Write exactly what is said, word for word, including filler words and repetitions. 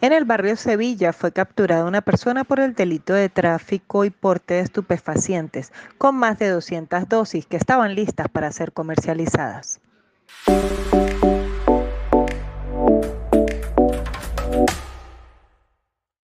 En el barrio Sevilla fue capturada una persona por el delito de tráfico y porte de estupefacientes, con más de doscientas dosis que estaban listas para ser comercializadas.